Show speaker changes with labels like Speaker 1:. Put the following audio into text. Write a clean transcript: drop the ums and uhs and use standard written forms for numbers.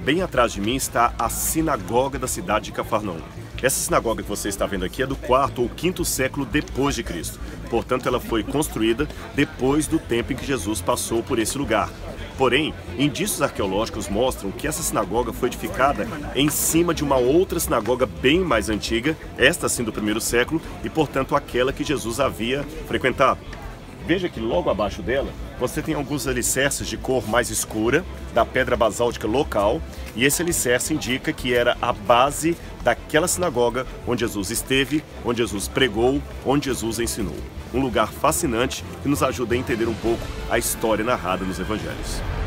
Speaker 1: bem atrás de mim está a sinagoga da cidade de Cafarnaum. Essa sinagoga que você está vendo aqui é do 4º ou 5º século depois de Cristo. Portanto, ela foi construída depois do tempo em que Jesus passou por esse lugar. Porém, indícios arqueológicos mostram que essa sinagoga foi edificada em cima de uma outra sinagoga bem mais antiga, esta sim do 1º século, e portanto aquela que Jesus havia frequentado. Veja que logo abaixo dela você tem alguns alicerces de cor mais escura da pedra basáltica local, e esse alicerce indica que era a base daquela sinagoga onde Jesus esteve, onde Jesus pregou, onde Jesus ensinou. Um lugar fascinante que nos ajuda a entender um pouco a história narrada nos evangelhos.